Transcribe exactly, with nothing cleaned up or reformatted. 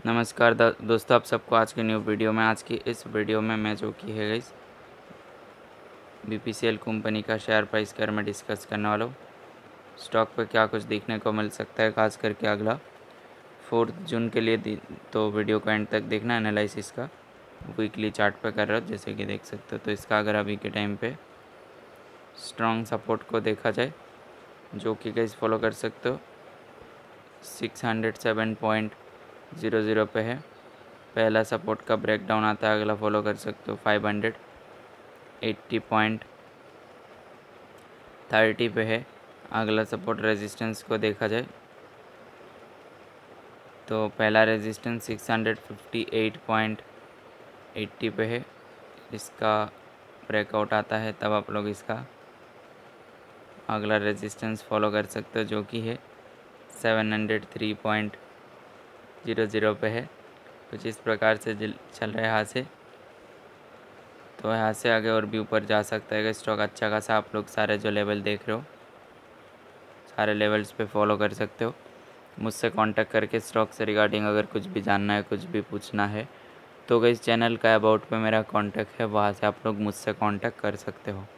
नमस्कार दोस्तों, आप सबको आज की न्यू वीडियो में आज की इस वीडियो में मैं जो कि है guys B P C L company का शेयर प्राइस के बारे में डिस्कस करने वाला हूँ। स्टॉक पे क्या कुछ देखने को मिल सकता है, खास करके अगला फोर्थ जून के लिए। तो वीडियो को एंड तक देखना। एनालिसिस का वीकली चार्ट पे कर रहा हूँ, जैसे कि देख सकते हो। तो इसका अगर अभी के टाइम पे स्ट्रॉन्ग सपोर्ट को देखा जाए, जो कि गाइस फॉलो कर सकते हो, six hundred seven point zero zero पे है। पहला सपोर्ट का ब्रेकडाउन आता है, अगला फॉलो कर सकते हो five hundred eighty point thirty पे है। अगला सपोर्ट रेजिस्टेंस को देखा जाए तो पहला resistance six hundred fifty eight point eighty पे है। इसका ब्रेकआउट आता है तब आप लोग इसका अगला रेजिस्टेंस फॉलो कर सकते हो, जो कि है seven hundred three point zero zero पे है। कुछ इस प्रकार से चल रहा है यहाँ से, तो यहाँ से आगे और भी ऊपर जा सकता है स्टॉक अच्छा खासा। आप लोग सारे जो लेवल देख रहे हो, सारे लेवल्स पे फॉलो कर सकते हो। मुझसे कांटेक्ट करके स्टॉक से रिगार्डिंग अगर कुछ भी जानना है, कुछ भी पूछना है, तो इस चैनल का अबाउट पे मेरा कांटेक्ट है, वहाँ से आप लोग मुझसे कांटेक्ट कर सकते हो।